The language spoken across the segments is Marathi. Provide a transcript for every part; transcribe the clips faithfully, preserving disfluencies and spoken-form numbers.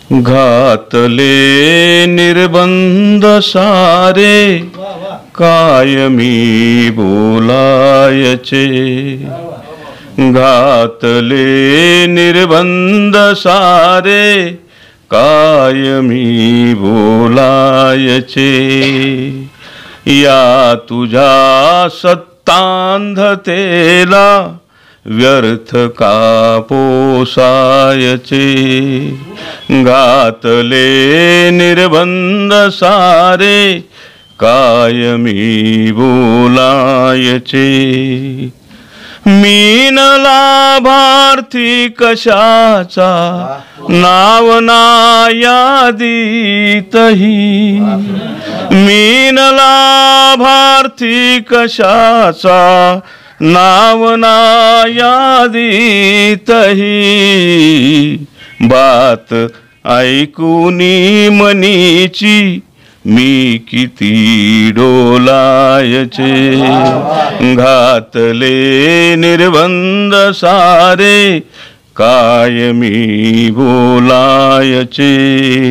घातले निर्बंध सारे कायमी बोलायचे। घातले निर्बंध सारे कायमी बोलायचे। या तुझ्या सत्तांधतेला व्यर्थ का पोसायचे। घातले निर्बंध सारे कायमी बोलायचे। मीन लाभार्थी कशाचा नाव ना यादीतही। मीन लाभार्थी कशाचा नाव ना यादीतही। बात ऐकूनी मनीची मी किती डोलायचे। घातले निर्बंध सारे कायमी बोलायचे।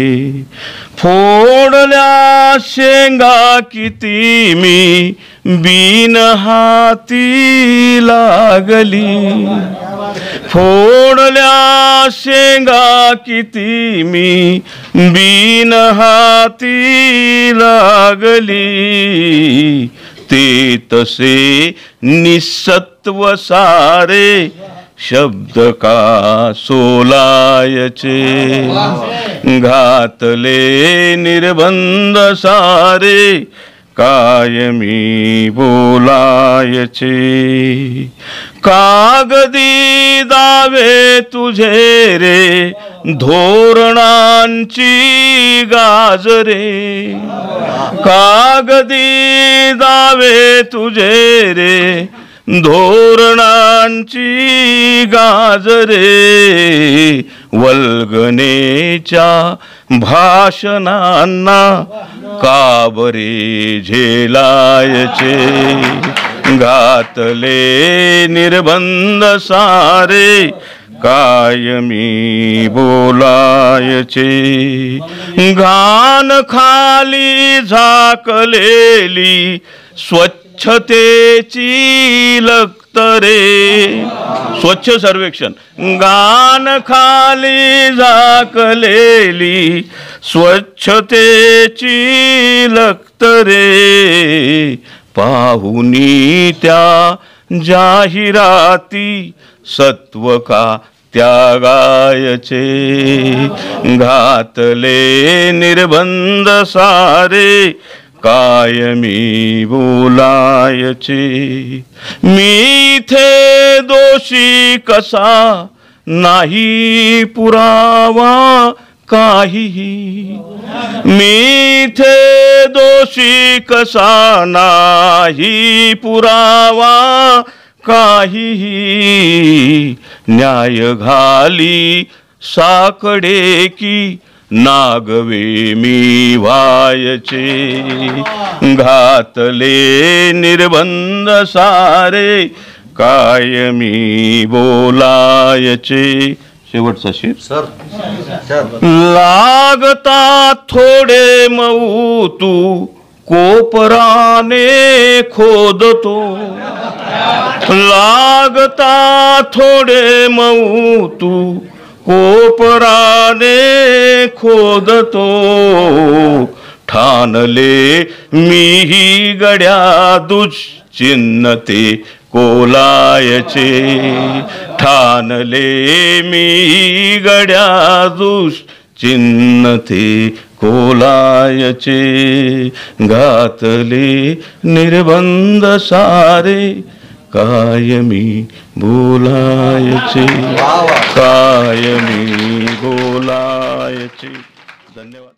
फोडल्या शेंगा किती मी बिन हाती लागली। फोडल्या शेंगा किती मी बिन हाती लागली। ते तसे निसत्व सारे शब्द का सोलायचे। घातले निर्बंध सारे कायमी बोलायचे। कागदी दावे तुझे रे धोरणांची गाजरे। कागदी दावे तुझे रे धोरणांची गाजरे। वल्गनेच्या भाषणांना काबरे झेलायचे। घातले निर्बंध सारे कायमी बोलायचे। घाण खाली झाकलेली स्वच्छतेची लक्तरे। स्वच्छ सर्वेक्षण। घाण खाली झाकलेली स्वच्छतेची लक्तरे। पाहुनी त्या जाहिराती सत्व का त्यागायचे। घातले निर्बंध सारे कायमी बोलायचे। मी इथे दोषी कसा नाही पुरावा काहीही। मी इथे दोषी कसा नाही पुरावा काहीही। न्याय घाली साकडे की नागवे मी व्हायचे। घातले निर्बंध सारे कायमी बोलायचे। शेवटचा शेर सर। लागता थोडे मऊ तू कोपराने खोदतो। लागता थोडे मऊ तू कोपराने खोदतो। ठाणले मीही गड्या दुश्चिन्ह ते कोलायचे। ठाणले मीही गड्या दुश्चिन्ह ते कोलायचे। घातले निर्बंध सारे कायमी बोलायचे। कायमी बोलायचे। धन्यवाद।